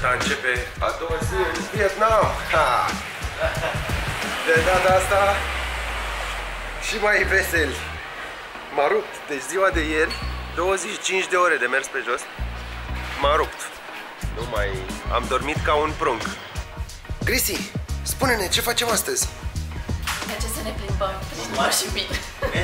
Iată, începe a doua zi în Vietnam. Ha! De data asta și mai veseli. M-a rupt, deci ziua de ieri, 25 de ore de mers pe jos, m-a rupt. Nu mai... am dormit ca un prunc. Grisi, spune-ne, ce facem astăzi? Merge să ne plimbăm prin măr și bine.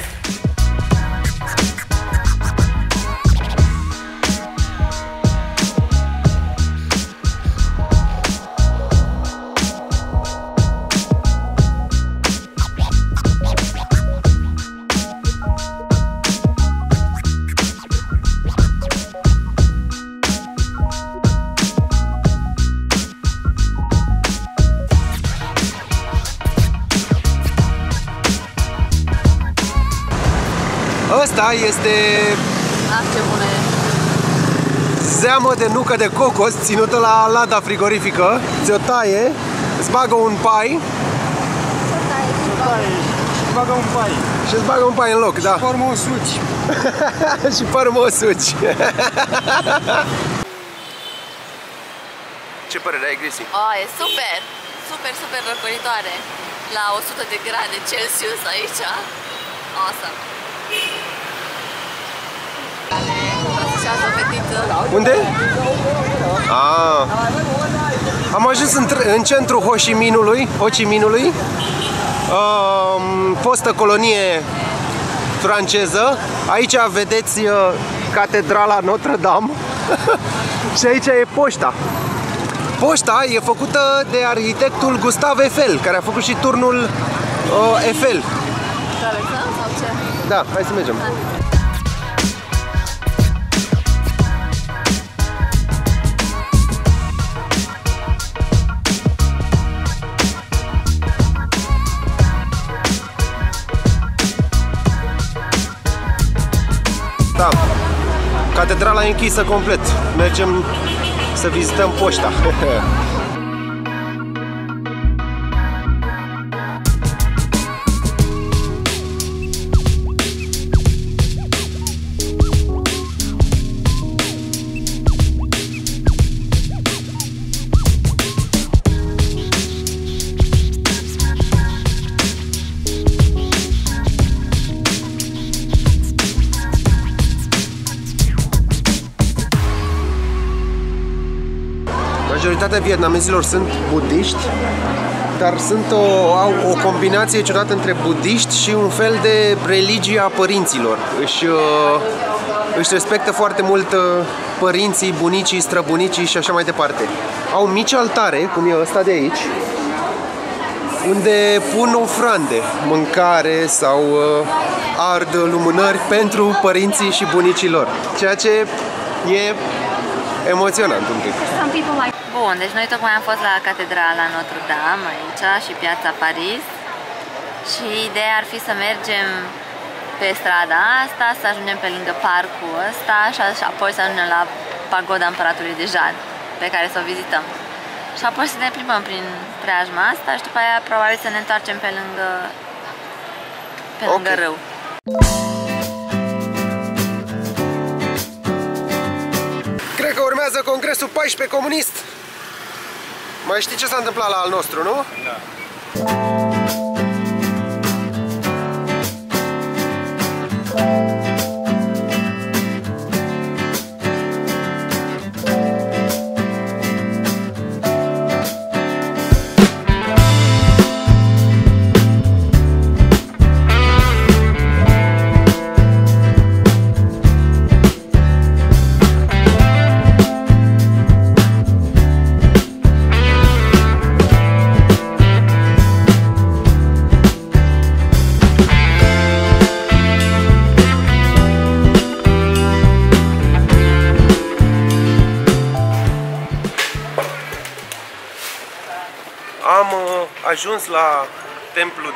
Asta este Ce bună e! zeamă de nucă de cocos ținută la lada frigorifică. Ți-o taie, îți bagă un pai. Bagă un pai. Și îți bagă un pai în loc, da. Și formă o suci. Și formă o suci. Ce părere ai, Grisi? E super! Super, super răcoritoare! La 100 de grade Celsius aici. Awesome! Unde? Am ajuns în centrul Ho Chi Minhului, fostă colonie franceză. Aici vedeți catedrala Notre-Dame. Și aici e poșta. Poșta e făcută de arhitectul Gustave Eiffel, care a făcut și turnul Eiffel. Da, hai să mergem. Da. Catedrala e închisă complet. Mergem să vizităm poșta. Majoritatea vietnamezilor sunt budiști, dar au o combinație ciudată între budiști și un fel de religie a părinților. Își respectă foarte mult părinții, bunicii, străbunicii și așa mai departe. Au mici altare, cum e ăsta de aici, unde pun ofrande, mâncare sau ard lumânări pentru părinții și bunicii lor, ceea ce e emoționant un pic. Bun, deci noi tocmai am fost la catedrala Notre-Dame aici și piața Paris. Și ideea ar fi să mergem pe strada asta, să ajungem pe lângă parcul ăsta și apoi să ajungem la pagoda Împăratului de Jad, pe care să o vizităm. Și apoi să ne plimbăm prin preajma asta și după aia probabil să ne întoarcem pe lângă râu. Cred că urmează Congresul 14 Comunist. Mai știi ce s-a întâmplat la al nostru, nu? Da. Am ajuns la templu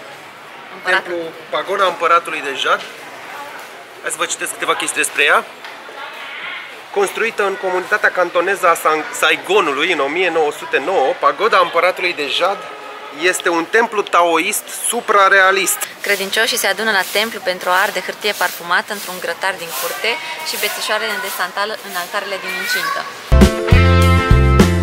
pagoda Împăratului de Jad. Hai să vă citesc câteva chestii despre ea. Construită în comunitatea cantoneză a Saigonului în 1909, pagoda Împăratului de Jad este un templu taoist suprarealist. Credincioșii se adună la templu pentru a arde hârtie parfumată într-un grătar din curte și bețișoarele de santală în altarele din incintă.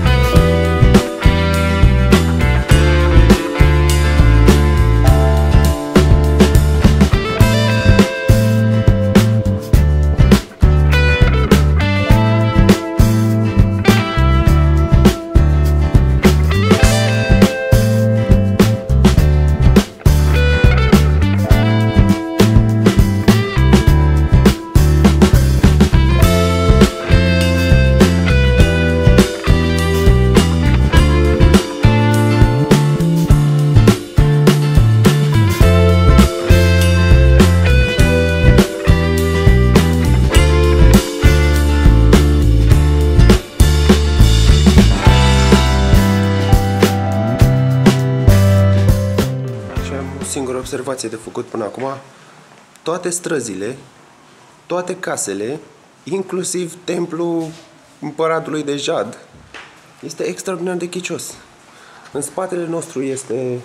observație de făcut până acum. Toate străzile, toate casele, inclusiv templul împăratului de Jad, este extraordinar de chicios. În spatele nostru este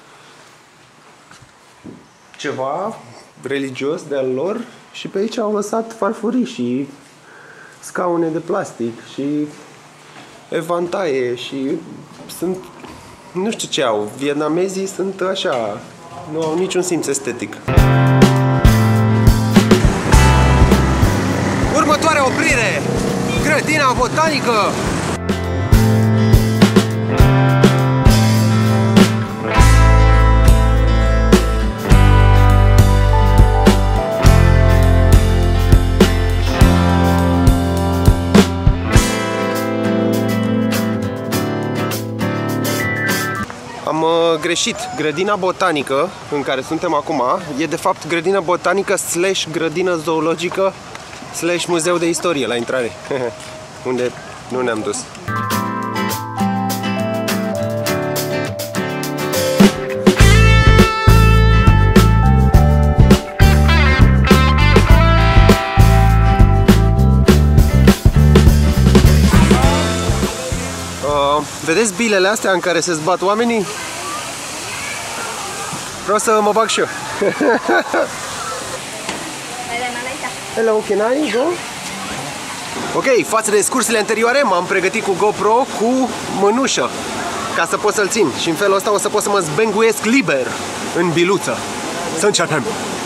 ceva religios de-al lor și pe aici au lăsat farfurii și scaune de plastic și evantaie și sunt, nu știu ce au, vietnamezii sunt așa, nu au niciun simț estetic. Următoarea oprire, grădina botanică! Am greșit. Grădina botanică în care suntem acum e de fapt grădina botanică slash grădină zoologică slash muzeu de istorie la intrare. Unde nu ne-am dus. Vedeți bilele astea în care se zbat oamenii? Vreau să mă bag și eu. Hello, can I go? Ok, față de excursiile anterioare m-am pregătit cu GoPro cu mânușă ca să pot să-l țin și în felul ăsta o să pot să mă zbenguiesc liber în biluță. Să începem!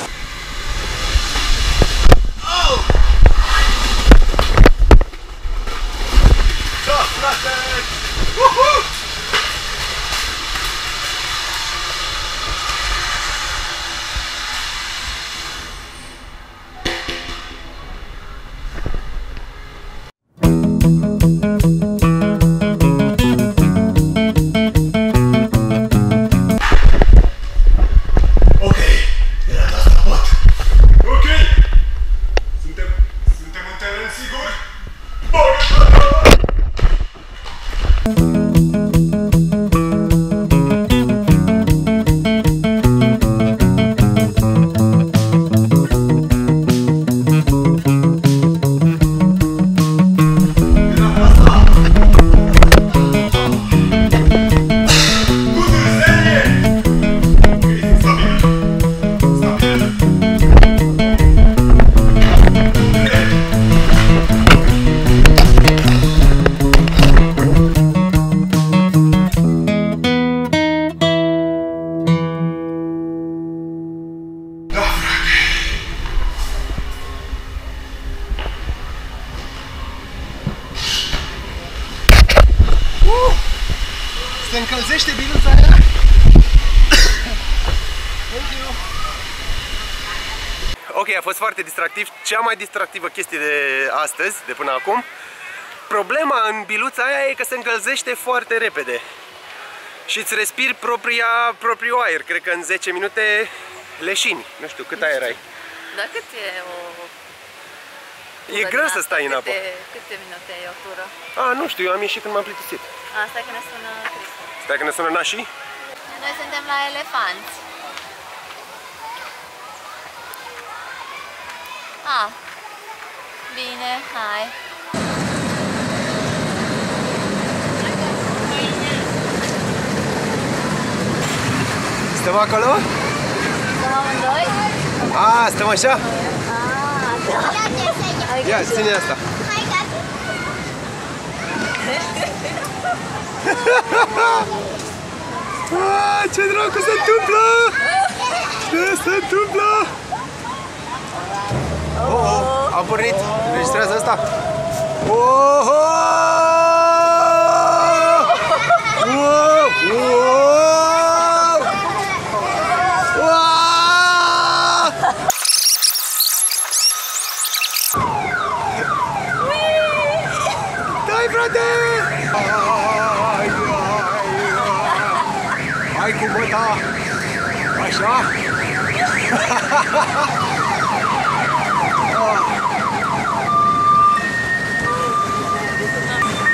Se încălzește biluța aia. Ok, a fost foarte distractiv. Cea mai distractivă chestie de astăzi, de până acum. Problema în biluța aia e că se încălzește foarte repede și îți respiri propriul aer. Cred că în 10 minute leșini. Nu știu, cât aer ai? Dar cât e o... E greu să stai în apă. Câte minute e o tură? A, nu știu, eu am ieșit când m-am plictisit. Stai că ne sună Cristi. Stai că ne sună nașii? Noi suntem la elefanți. Bine, hai. Stăm acolo? Stăm amândoi? Stăm așa? Ia, ține asta. Ce dracu se întâmplă? Ce se întâmplă? Am pornit. Registrează asta. Dai, frate! Hai cu băta! Așa?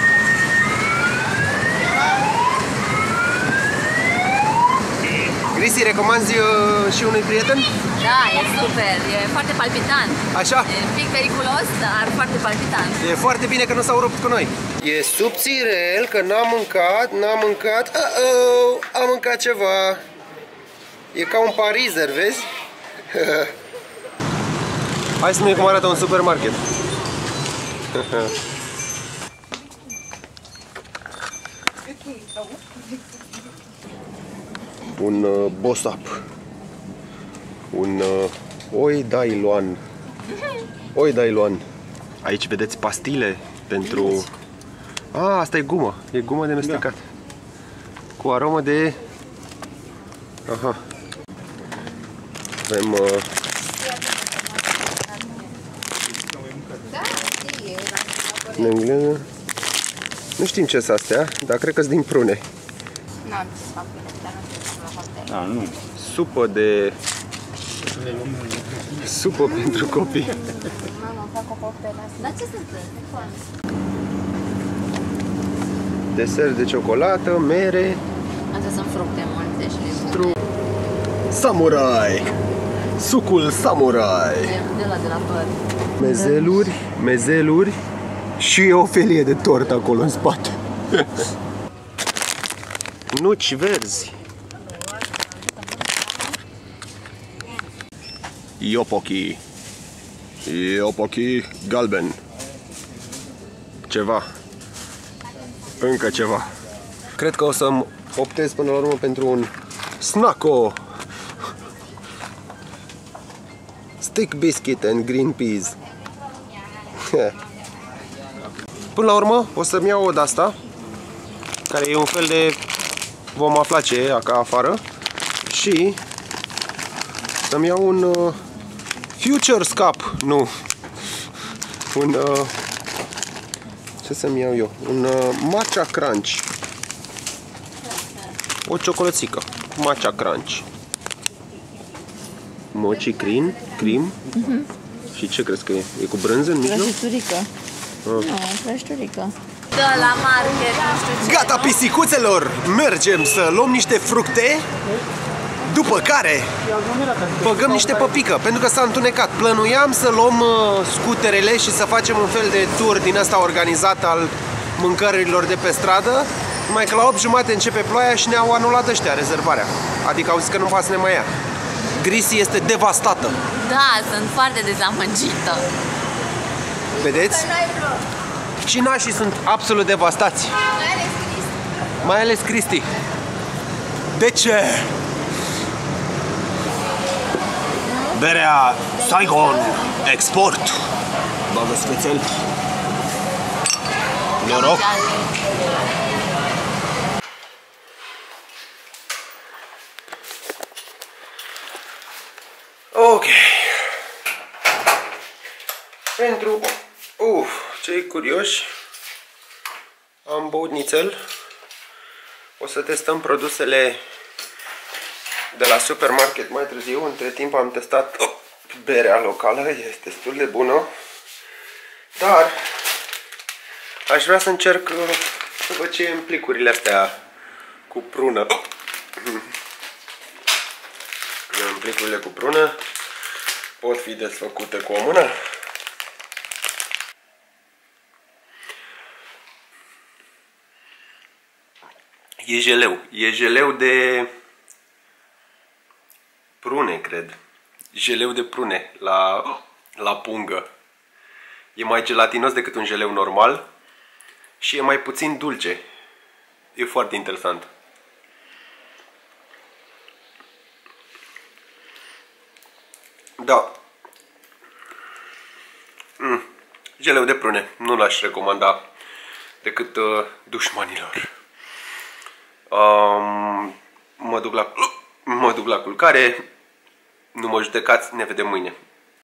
Grisi, zi, recomanzi și unui prieten? Da, e super, e foarte palpitant. Așa? E un pic periculos, dar foarte palpitant. E foarte bine că nu s-au rupt cu noi. E subțirel, că n-am mâncat. Am mâncat ceva. E ca un parizer, vezi? Hai să vedem cum arată un supermarket. Un Bossap. Un Oi Dai Luan. Oi Dai Luan. Aici vedeți pastile pentru... asta e gumă. E gumă de mestecat. Cu aromă de... Aha. Avem... în engleză. Nu știm ce sunt astea, dar cred că sunt din prune. Nu. Supă de... Supă pentru copii. Dar ce sunt? Desert de ciocolată, mere. Astea sunt fructe multe și le Samurai! Sucul samurai! de la păr. Mezeluri și o felie de tort acolo în spate. Nuci verzi. Iopoki galben. Ceva. Încă ceva. Cred că o să optez până la urmă pentru un Snacko stick biscuit and green peas. Până la urmă o să-mi iau o de-asta, care e un fel de... vom afla ce e acá afară. Și să-mi iau un Futures Cup. Nu. Un... ce să-mi iau eu? Un Matcha Crunch. O ciocolățică. Matcha Crunch. Mochi cream. Și ce crezi că e? E cu brânză în mijloc? Prăjiturică. Nu, prăjiturică. Da, la market, nu știu ce. Gata, pisicuțelor! Mergem să luăm niște fructe, după care băgăm niște păpică, pentru că s-a întunecat. Plănuiam să luăm scuterele și să facem un fel de tur din ăsta organizat al mâncărilor de pe stradă, numai că la 8:30 începe ploaia și ne-au anulat ăștia rezervarea. Adică au zis că nu poate să ne mai ia. Grisi este devastată. Da, sunt foarte dezamăgită. Vedeți? Cinașii sunt absolut devastați. Mai ales Cristi. De ce? Berea Saigon Export. Bagă sfețel. Noroc. Ok. Pentru cei curioși, am băut nițel. O să testăm produsele de la supermarket mai târziu. Între timp am testat berea locală, este destul de bună. Dar aș vrea să încerc să văd ce e în plicurile astea cu prună. În plicurile cu prună pot fi desfăcute cu o mână. E jeleu. E jeleu de prune, cred. Jeleu de prune la pungă. E mai gelatinos decât un jeleu normal și e mai puțin dulce. E foarte interesant. Da. Jeleu de prune. Nu l-aș recomanda decât dușmanilor. Mă duc la culcare. Nu mă judecați. Ne vedem mâine.